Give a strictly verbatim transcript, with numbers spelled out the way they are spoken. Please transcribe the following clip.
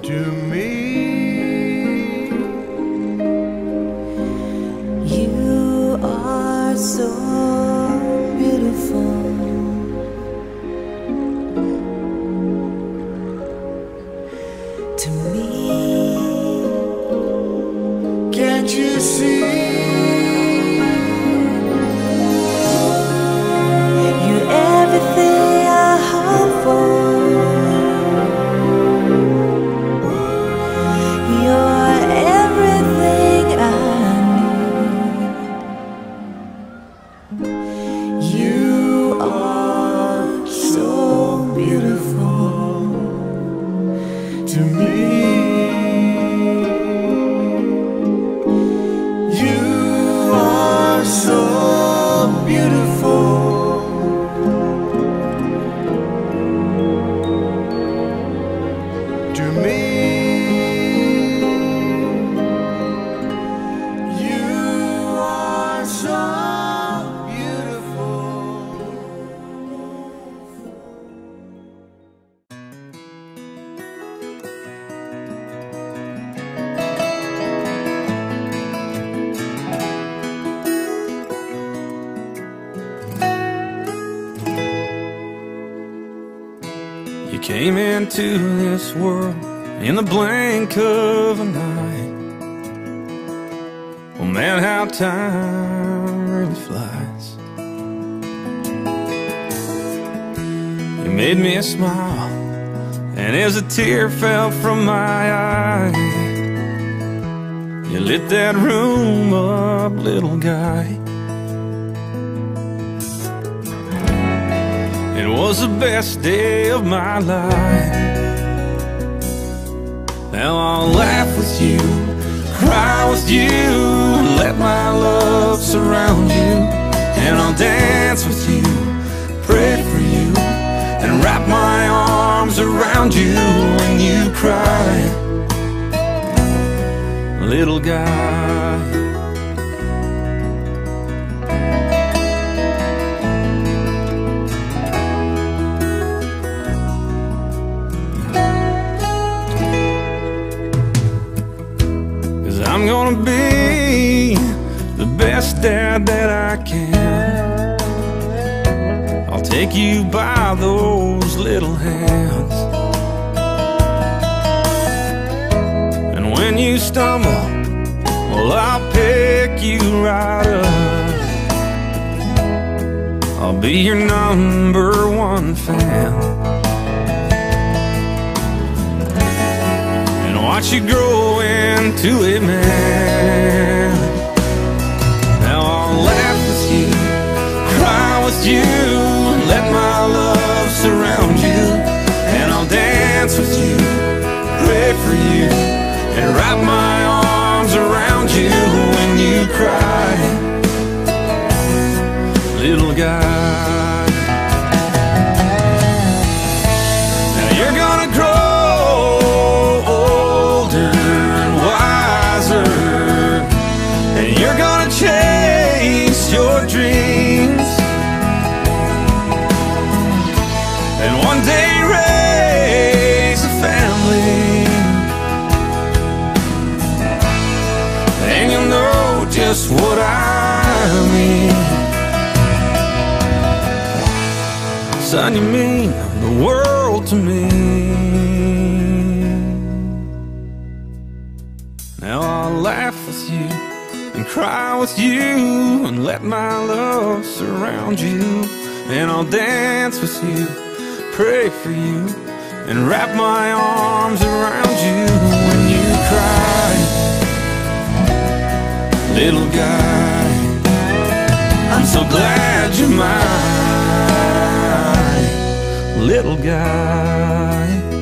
to me. You are so beautiful. To me, Can't you see? you're everything I hope for. You're everything I need. You are so beautiful To me, you are so beautiful. To me, you are so beautiful. You came into this world in the blink of a night. Oh man, how time really flies. You made me smile, and as a tear fell from my eye, you lit that room up, little guy. It was the best day of my life. Now I'll laugh with you, cry with you, let my love surround you. And I'll dance with you, pray for you, and wrap my arms around you when you cry, little guy. I'm gonna be the best dad that I can. I'll take you by those little hands, and when you stumble, well, I'll pick you right up. I'll be your number one fan, watch you grow into a man. Now I'll laugh with you, cry with you, let my love surround you. And I'll dance with you, pray for you, and wrap my arms around you when you cry, little guy. Now you're gonna grow chase your dreams, and one day raise a family, and you'll know just what I mean. Son, you mean the world to me. Now I'll laugh with you and cry with you, and let my love surround you. And I'll dance with you, pray for you, and wrap my arms around you when you cry, little guy. I'm so glad you're mine, little guy.